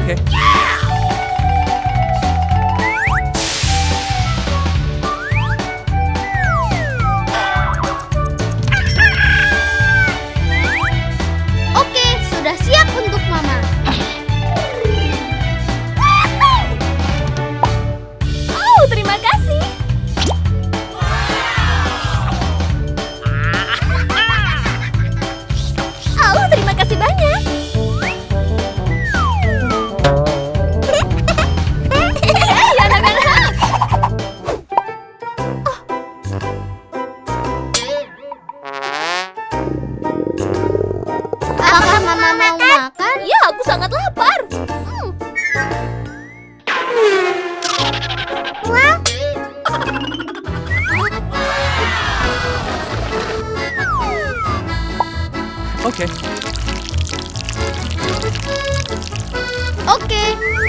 Oke. Oke, sudah siap untuk Mama. Oh, terima kasih. Oh, terima kasih banyak. Hei, anak-anak. Apakah Mama mau makan? Ya, aku sangat lapar. Wah. Oke. Oke.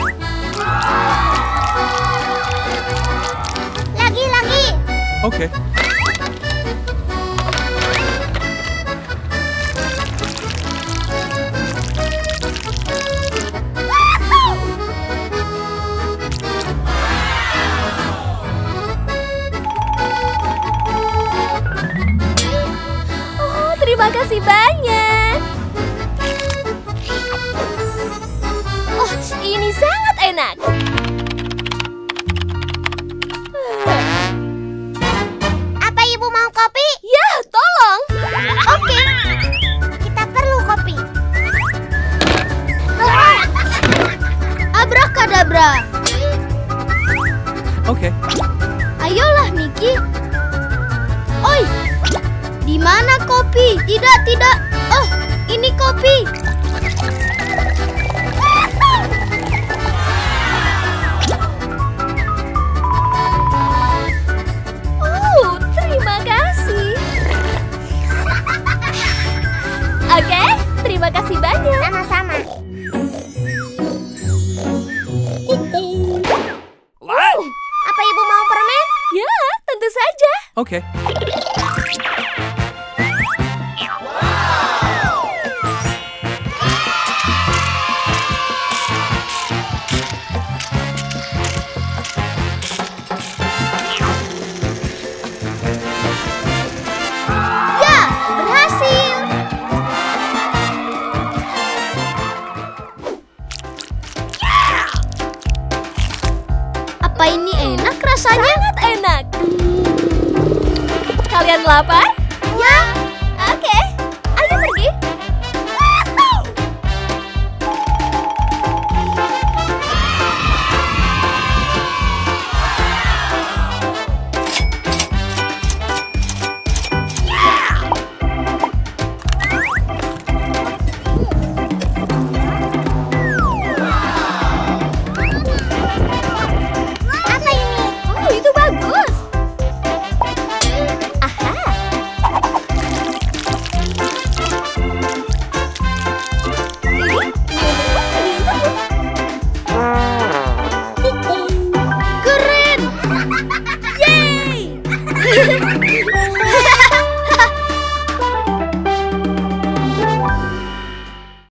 Lagi. Oke. Oh, terima kasih banyak. Oh, ini sangat enak. Apa Ibu mau kopi? Ya, tolong. Oke. Kita perlu kopi. Abrakadabra. Oke. Ayolah, Miki. Oi. Di mana kopi? Tidak. Oh, ini kopi. Oh, terima kasih. Oke, terima kasih banyak. Sama-sama. Apa Ibu mau permen? Ya, tentu saja. Oke. Ya, berhasil. Apa ini enak rasanya? Sangat enak. Kalian lapar?